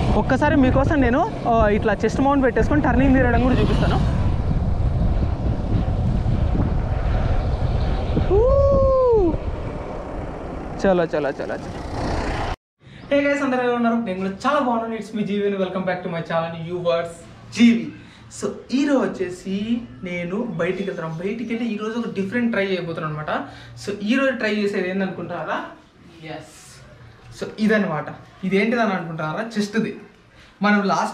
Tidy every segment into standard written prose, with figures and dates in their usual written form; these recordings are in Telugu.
ఒక్కసారి మీకోసం నేను ఇట్లా చెస్ట్ మౌంట్ పెట్టేసుకొని టర్నింగ్ తీయడం కూడా చూపిస్తాను. చలో చలో చలో చలో. హే గైస్, అందరూ ఎలా ఉన్నారు? నేను కూడా చాలా బాగున్నాను. It's me GV. Welcome back to my channel yours GV. So ఈరోజు వచ్చేసి నేను బయటికి వెళ్తున్నాను. బయటికి వెళ్ళి ఈరోజు ఒక డిఫరెంట్ ట్రై చేయబోతున్నాను అనమాట. సో ఈరోజు ట్రై చేసేది ఏందనుకుంటారా? ఎస్, సో ఇదనమాట. ఇదేంటిదని అనుకుంటారా? చెస్ట్ది. మనం లాస్ట్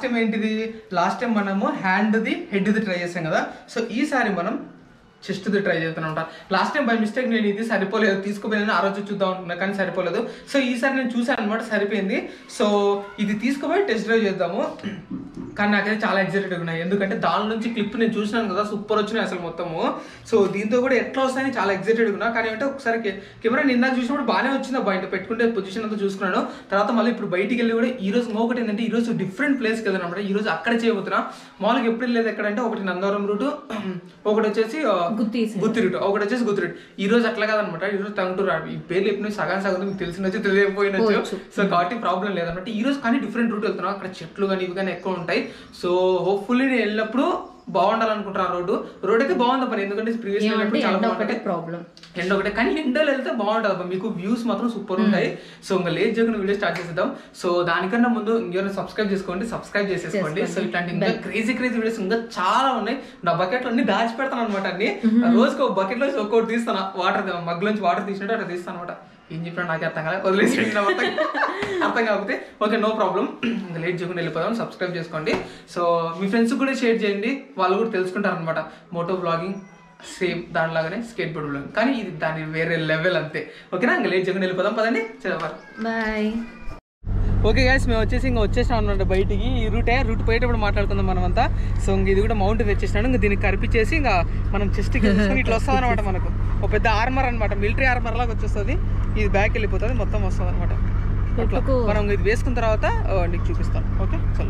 టైం మనము హ్యాండ్ది హెడ్ది ట్రై చేసాం కదా. సో ఈసారి మనం చెస్ట్ది ట్రై చేస్తున్నాను అనమాట. లాస్ట్ టైం బై మిస్టేక్ నేను ఇది సరిపోలేదు, తీసుకుపోయాను. ఆ రోజు చూద్దాం అనుకున్నా కానీ సరిపోలేదు. సో ఈసారి నేను చూసాను అనమాట, సరిపోయింది. సో ఇది తీసుకుపోయి టెస్ట్ డ్రైవ్ చేద్దాము. కానీ నాకైతే చాలా ఎగ్జైటెడ్గా ఉన్నాయి, ఎందుకంటే దాని నుంచి క్లిప్ నేను చూసినాను కదా, సూపర్ వచ్చినాయి అసలు మొత్తము. సో దీంతో కూడా ఎట్లా వస్తాయని చాలా ఎగ్జైటెడ్గా ఉన్నా. కానీ అంటే ఒకసారి కెమెరా నిన్న చూసినప్పుడు బాగానే వచ్చింది అబ్బా, ఇంత పెట్టుకుంటే పొజిషన్ అంతా చూసుకున్నాను. తర్వాత మళ్ళీ ఇప్పుడు బయటికి వెళ్ళి కూడా ఈరోజు ఇంకొకటి ఏంటంటే, ఈరోజు డిఫరెంట్ ప్లేస్కి వెళ్తాను అనమాట. ఈరోజు అక్కడ చేయబోతున్నా. మామూలుగా ఎప్పుడు వెళ్ళేది ఎక్కడంటే, ఒకటి నందవరం రూటు, ఒకటి వచ్చేసి గుత్తి రూట్, ఒకటి వచ్చేసి గుత్తి రూట్. ఈ రోజు అట్లా కాదనమాట, ఈ రోజు టంగుటూరు. ఈ పేర్లు ఎప్పుడు సగం మీకు తెలిసినొచ్చు, తెలియకపోయినచ్చు. సో కాబట్టి ప్రాబ్లం లేదనమాట. ఈ రోజు కానీ డిఫరెంట్ రూట్ వెళ్తున్నాం. అక్కడ చెట్లు కానీ ఇవి కానీ ఎక్కువ ఉంటాయి. సో హోప్ఫుల్లీ నేను వెళ్ళినప్పుడు బాగుండాలనుకుంటున్నా. రోడ్ అయితే బాగుంది పని, ఎందుకంటే ప్రీవియస్ చాలా బాగుంటుంది. ప్రాబ్లం ఎండ ఒకటే, కానీ ఎండలో వెళ్తే బాగుంటుంది. మీకు వ్యూస్ మాత్రం సూపర్ ఉంటాయి. సో ఇంకా లేట్ చేయకుండా వీడియో స్టార్ట్ చేసేద్దాం. సో దానికన్నా ముందు ఇంకేమైనా సబ్స్క్రైబ్ చేసేసుకోండి. సో ఇట్లాంటి ఇంకా క్రేజీ వీడియోస్ ఇంకా చాలా ఉన్నాయి. నా బకెట్లో అన్ని దాచి పెడతాను అనమాట. అన్ని రోజుకి ఒక బకెట్ లో ఒక్కొక్కటి తీస్తాను. వాటర్ మగ్లోంచి వాటర్ తీసినట్టు అట్లా తీస్తాను అనమాట. ఏం చెప్పినా నాకు అర్థం కాదు, వదిలేసి అర్థం కాకపోతే ఓకే, నో ప్రాబ్లం. ఇంకా లేట్ చేయకుండా వెళ్ళిపోదాం. సబ్స్క్రైబ్ చేసుకోండి. సో మీ ఫ్రెండ్స్ కూడా షేర్ చేయండి, వాళ్ళు కూడా తెలుసుకుంటారు అనమాట. మోటో వ్లాగింగ్ సేమ్ దానిలాగానే స్కేట్ బోర్డ్ వ్లాగింగ్, కానీ ఇది దాని వేరే లెవెల్ అంతే. ఓకేనా? ఇంకా లేట్ చేయకుండా వెళ్ళిపోదాం, పదండి. చదవాలి. బాయ్. ఓకే గైస్, మేము వచ్చేసాం అనమాట బయటికి. ఈ రూట్ పోయేటప్పుడు మాట్లాడుకుందాం మనమంతా. సో ఇంక ఇది కూడా మౌంట్ తెచ్చేసినాడు. ఇంకా దీనికి కరిపించేసి ఇంకా మనం చెస్ట్కి ఇట్లా వస్తుంది అనమాట. మనకు ఒక పెద్ద ఆర్మర్ అనమాట, మిలిటరీ ఆర్మర్ లాగా వచ్చేస్తుంది. ఇది బ్యాక్ వెళ్ళిపోతుంది, మొత్తం వస్తుంది అనమాట. మనం ఇది వేసుకున్న తర్వాత నీకు చూపిస్తాను. ఓకే చలో.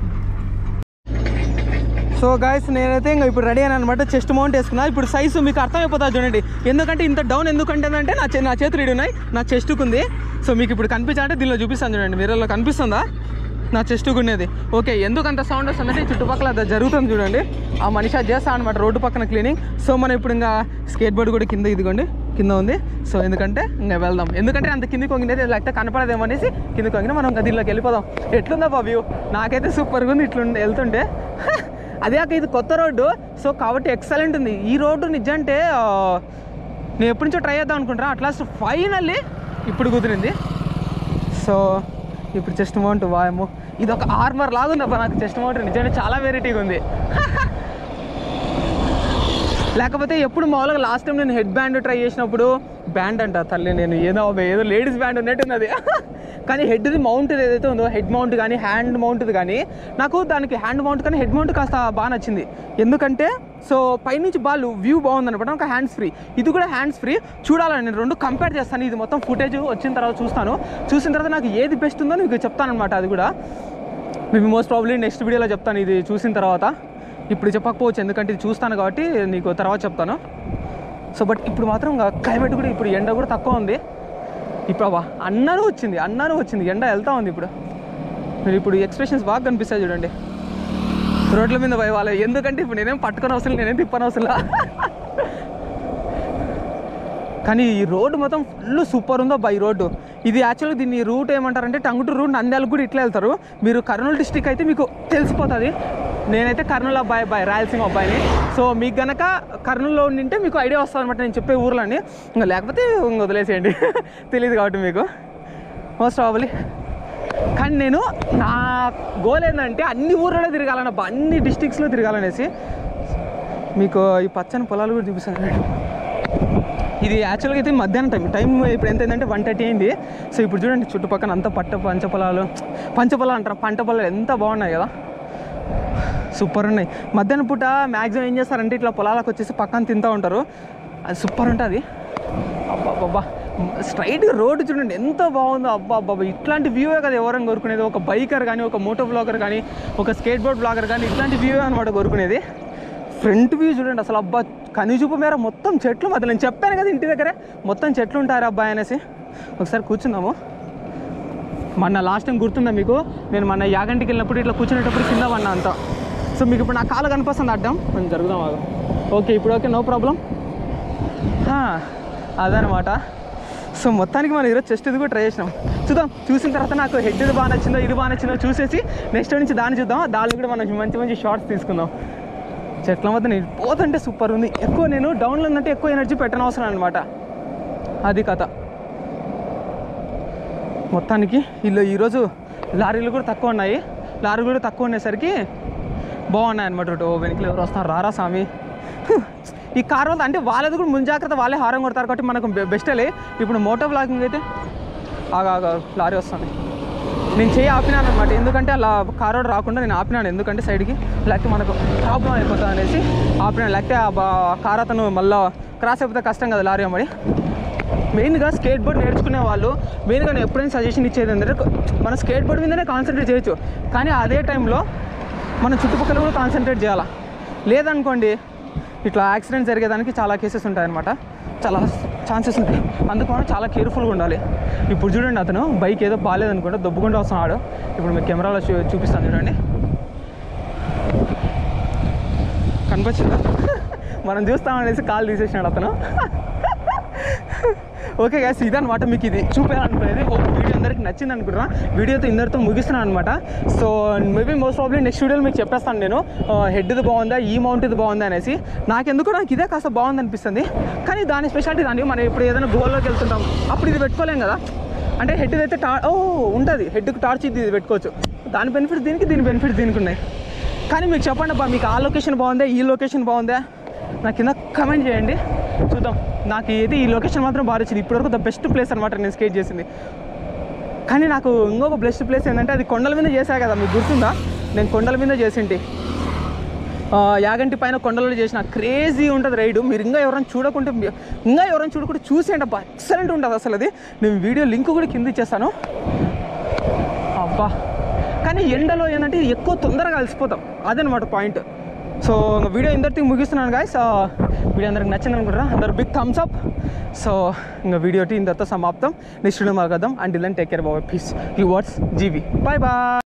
సో గాయస్, నేనైతే ఇంకా ఇప్పుడు రెడీ అని అనమాట. చెస్ట్ మౌంట్ వేసుకున్నా. ఇప్పుడు సైజు మీకు అర్థమైపోతుంది చూడండి. ఎందుకంటే ఇంత డౌన్ ఎందుకంటే నా చేతులు ఇడి ఉన్నాయి, నా చెస్ట్కు ఉంది. సో మీకు ఇప్పుడు కనిపించాలంటే దీనిలో చూపిస్తాను చూడండి. మీరలో కనిపిస్తుందా నా చెస్ట్కు ఉండేది? ఓకే, ఎందుకు అంత సౌండ్ వస్తుందంటే చుట్టుపక్కల అది జరుగుతుంది చూడండి. ఆ మనిషి అది చేస్తా అనమాట, రోడ్డు పక్కన క్లీనింగ్. సో మనం ఇప్పుడు ఇంకా స్కేట్ బోర్డ్ కూడా కింద ఉంది. సో ఎందుకంటే ఇంకా వెళ్దాం, ఎందుకంటే అంత కిందికి వంగినది లేకపోతే కనపడదేమో అనేసి కిందికి వంగినా. మనం ఇంకా దీనిలోకి వెళ్ళిపోదాం. ఎట్లుందా వ్యూ? నాకైతే సూపర్గా ఉంది ఇట్లా వెళ్తుంటే. అదే ఇది కొత్త రోడ్డు, సో కాబట్టి ఎక్సలెంట్ ఉంది ఈ రోడ్డు. నిజంటే నేను ఎప్పటి నుంచో ట్రై చేద్దాం అనుకుంటున్నా. అట్లాస్ట్ ఫైనల్లీ ఇప్పుడు కుదిరింది. సో ఇప్పుడు చెస్ట్ మౌంట్ వాయము, ఇది ఒక ఆర్మర్ లాగా ఉంది అబ్బా నాకు చెస్ట్ మౌంట్. నిజంగా చాలా వెరైటీగా ఉంది. లేకపోతే ఎప్పుడు మామూలుగా లాస్ట్ టైం నేను హెడ్ బ్యాండ్ ట్రై చేసినప్పుడు, బ్యాండ్ అంట తల్లి, నేను ఏదో లేడీస్ బ్యాండ్ ఉన్నట్టుంది అది. కానీ హెడ్ది మౌంట్ ఏదైతే ఉందో, హెడ్ మౌంట్ కానీ హ్యాండ్ మౌంట్ది కానీ, నాకు దానికి హ్యాండ్ మౌంట్ కానీ హెడ్ మౌంట్ కాస్త బాగా నచ్చింది. ఎందుకంటే సో పైనుంచి వ్యూ బాగుందనమాట. నాకు హ్యాండ్స్ ఫ్రీ, ఇది కూడా హ్యాండ్స్ ఫ్రీ. చూడాలని నేను రెండు కంపేర్ చేస్తాను. ఇది మొత్తం ఫుటేజ్ వచ్చిన తర్వాత చూసిన తర్వాత నాకు ఏది బెస్ట్ ఉందో మీకు చెప్తానమాట. అది కూడా మేము మోస్ట్ ప్రాబ్లీ నెక్స్ట్ వీడియోలో చెప్తాను ఇది చూసిన తర్వాత. ఇప్పుడు చెప్పకపోవచ్చు, ఎందుకంటే ఇది చూస్తాను కాబట్టి నీకు తర్వాత చెప్తాను. సో బట్ ఇప్పుడు మాత్రం క్లైమేట్ కూడా, ఇప్పుడు ఎండ కూడా తక్కువ ఉంది. ఇప్పుడు అన్నాను వచ్చింది ఎండ వెళ్తా ఉంది. మీరు ఇప్పుడు ఎక్స్ప్రెషన్స్ బాగా కనిపిస్తాయి చూడండి రోడ్ల మీద పోయేవాళ్ళు. ఎందుకంటే ఇప్పుడు నేనేం పట్టుకొని అవసరం, నేనేం తిప్పని అవసరం. కానీ ఈ రోడ్డు మొత్తం ఫుల్ సూపర్ ఉందో ఈ రోడ్డు. ఇది యాక్చువల్గా దీన్ని రూట్ ఏమంటారంటే టంగుటూరు రూట్, నంద్యాలకు కూడా ఇట్లా వెళ్తారు. మీరు కర్నూలు డిస్టిక్ అయితే మీకు తెలిసిపోతుంది. నేనైతే కర్నూలు అబ్బాయి రాయలసీమ అబ్బాయిని. సో మీకు గనక కర్నూలులో ఉండింటే మీకు ఐడియా వస్తుంది అనమాట నేను చెప్పే ఊర్లని. ఇంకా లేకపోతే ఇంక వదిలేసేయండి, తెలియదు కాబట్టి మీకు మోస్ట్ ప్రాబబ్లీ. కానీ నేను నా గోల్ ఏంటంటే అన్ని ఊర్లలో తిరగాలన్నబ్బా, అన్ని డిస్టిక్స్లో తిరగాలనేసి. మీకు ఈ పచ్చని పొలాలు కూడా చూపిస్తాను. ఇది యాక్చువల్గా అయితే మధ్యాహ్నం టైం ఇప్పుడు ఎంత అయిందంటే 1:30 అయింది. సో ఇప్పుడు చూడండి చుట్టుపక్కల అంతా పంట పొలాలు అంటారు, పంట పొలాలు ఎంత బాగున్నాయి కదా, సూపర్ ఉన్నాయి. మధ్యాహ్నం పూట మ్యాక్సిమం ఏం చేస్తారంటే ఇట్లా పొలాలకు వచ్చేసి పక్కన తింటూ ఉంటారు. అది సూపర్ ఉంటుంది. అబ్బా స్ట్రైట్గా రోడ్డు చూడండి ఎంత బాగుందో. అబ్బా ఇట్లాంటి వ్యూవే కదా ఎవరైనా కోరుకునేది. ఒక బైకర్ కానీ, ఒక మోటో బ్లాగర్ కానీ, ఒక స్కేట్ బోర్డ్ బ్లాగర్ కానీ ఇట్లాంటి వ్యూవే అనమాట కోరుకునేది. ఫ్రంట్ వ్యూ చూడండి అసలు. అబ్బా కనిచూపు మేర మొత్తం చెట్లు మధ్య. నేను చెప్పాను కదా ఇంటి దగ్గరే మొత్తం చెట్లు ఉంటారు అబ్బాయి అనేసి. ఒకసారి కూర్చుందాము. మొన్న లాస్ట్ టైం గుర్తుందా మీకు, నేను మొన్న యాగంటికి వెళ్ళినప్పుడు ఇట్లా కూర్చునేటప్పుడు కింద పడినా అంతా. సో మీకు ఇప్పుడు నా కాలు కనిపిస్తుంది అడ్డం, కొంచెం జరుగుదాం ఆగు. ఓకే ఇప్పుడు ఓకే, నో ప్రాబ్లం. అదనమాట. సో మొత్తానికి మనం ఈరోజు చెస్ట్ ఇది కూడా ట్రై చేసినాం. చూద్దాం, చూసిన తర్వాత నాకు హెడ్ ఇది బాగా నచ్చిందో ఇది బాగా నచ్చిందో చూసేసి నెక్స్ట్ నుంచి దాన్ని చూద్దాం. దాన్ని కూడా మనం మంచి మంచి షార్ట్స్ తీసుకుందాం. చెట్ల మధ్య నేను పోతుంటే సూపర్ ఉంది. ఎక్కువ నేను డౌన్లో ఉందంటే ఎక్కువ ఎనర్జీ పెట్టనవసరం అనమాట, అది కథ. మొత్తానికి ఇల్లు ఈరోజు లారీలు కూడా తక్కువ ఉన్నాయి. లారీలు కూడా తక్కువ ఉండేసరికి బాగున్నాయి అనమాట. వెనకలు ఎవరు వస్తారు, రారా స్వామి. ఈ కార్ వల్ల అంటే వాళ్ళది కూడా ముందు జాగ్రత్త, వాళ్ళే హారం కొడతారు కాబట్టి మనకు బెస్టలే. ఇప్పుడు మోటో బ్లాగింగ్ అయితే ఆగా లారీ వస్తుంది. నేను చేయి ఆపినాను అనమాట, ఎందుకంటే అలా కార్ రోడ్ రాకుండా నేను ఆపినాను. ఎందుకంటే సైడ్కి లేకపోతే మనకు ప్రాబ్లం అయిపోతుంది అనేసి ఆపినాను. లేకపోతే ఆ కార్ అతను మళ్ళీ క్రాస్ అయిపోతే కష్టం కదా లారీ అమ్మడి. మెయిన్గా స్కేట్ బోర్డ్ నేర్చుకునే వాళ్ళు మెయిన్గా నేను ఎప్పుడైనా సజెషన్ ఇచ్చేది ఏంటంటే, మనం స్కేట్ బోర్డ్ మీదనే కాన్సన్ట్రేట్ చేయొచ్చు, కానీ అదే టైంలో మనం చుట్టుపక్కల కూడా కాన్సన్ట్రేట్ చేయాలి. లేదనుకోండి ఇట్లా యాక్సిడెంట్ జరిగేదానికి చాలా కేసెస్ ఉంటాయన్నమాట, చాలా ఛాన్సెస్ ఉంటాయి. అందుకు మనం చాలా కేర్ఫుల్గా ఉండాలి. ఇప్పుడు చూడండి, అతను బైక్ ఏదో బాగాలేదనుకుంటే దొబ్బుకుంటూ వస్తున్నాడు. ఇప్పుడు మీకు కెమెరాలో చూపిస్తాను చూడండి, కనిపించిందా? మనం చూస్తామనేసి కాల్ తీసేసినాడు అతను. ఓకే గైస్, ఇదనమాట మీకు ఇది చూపించాలనుకునేది. వీడియో అందరికి నచ్చింది అనుకుంటున్నా. వీడియోతో ఇందరితో ముగిస్తున్నాను అనమాట. So maybe most probably next వీడియోలో మీకు చెప్పేస్తాను నేను హెడ్ది బాగుందా, ఈ మౌంట్ ఇది బాగుందా అనేసి. నాకు ఇదే కాస్త బాగుంది అనిపిస్తుంది. కానీ దాని స్పెషాలిటీ దాన్ని మనం ఇప్పుడు ఏదైనా గోల్లోకి వెళ్తుంటాం అప్పుడు ఇది పెట్టుకోలేం కదా. అంటే హెడ్ అయితే ఉంటుంది, హెడ్కి టార్చ్ ఇది పెట్టుకోవచ్చు. దాని బెనిఫిట్స్ దీనికి, దీని బెనిఫిట్స్ దీనికి ఉన్నాయి. కానీ మీకు చెప్పండి అబ్బా, మీకు ఆ లొకేషన్ బాగుందా, ఈ లొకేషన్ బాగుందా, నాకు కింద కమెంట్ చేయండి, చూద్దాం. నాకు ఏది ఈ లొకేషన్ మాత్రం బాగా వచ్చింది. ఇప్పటివరకు ద బెస్ట్ ప్లేస్ అనమాట నేను స్కేట్ చేసింది. కానీ నాకు ఇంకొక బెస్ట్ ప్లేస్ ఏంటంటే, అది కొండల మీద చేశా కదా, మీకు గుర్తుందా? నేను కొండల మీద చేసింటి, యాగంటి పైన కొండలలో చేసిన. క్రేజీ ఉంటుంది రైడు. మీరు ఇంకా ఎవరైనా చూడకుంటే చూసేయండి అబ్బా, ఎక్సలెంట్ ఉంటుంది అసలు అది. నేను వీడియో లింక్ కూడా కింద ఇచ్చేస్తాను అబ్బా. కానీ ఎండలో ఏంటంటే ఎక్కువ తొందరగా అలసిపోతాం, అదనమాట పాయింట్. సో వీడియో ఇందరితో ముగిస్తున్నాను గాయస్. వీడియో అందరికి నచ్చింది అనుకుంటారా? అందరు బిగ్ థమ్స్ అప్. సో ఇంకా వీడియో ఇందరితో సమాప్తం. నెక్స్ట్ వీడియో మాట్లాడదాం. Until then take care, bye, peace. Yours GV, bye bye.